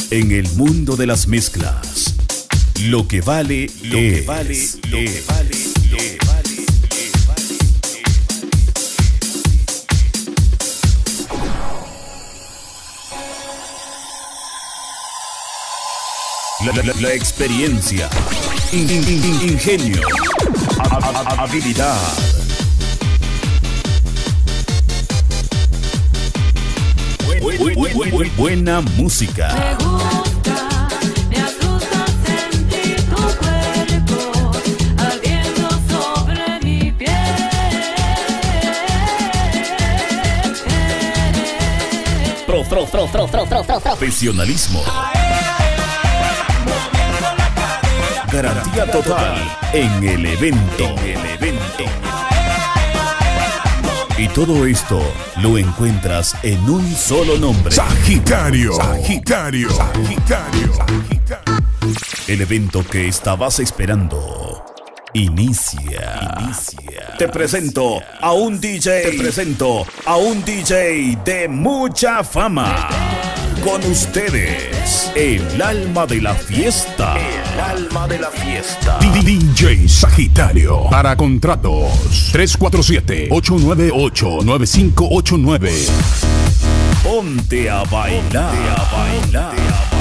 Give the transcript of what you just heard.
En el mundo de las mezclas, lo que vale es la experiencia, ingenio, habilidad. Buena música. Me asusta sentir tu cuerpo ardiendo sobre mi piel. Profesionalismo. Garantía total en el evento. Y todo esto lo encuentras en un solo nombre. Sagitario. El evento que estabas esperando inicia. Te presento a un DJ de mucha fama. Con ustedes, el alma de la fiesta. DJ Sagitario. Para contratos 347-898-9589. Ponte a bailar.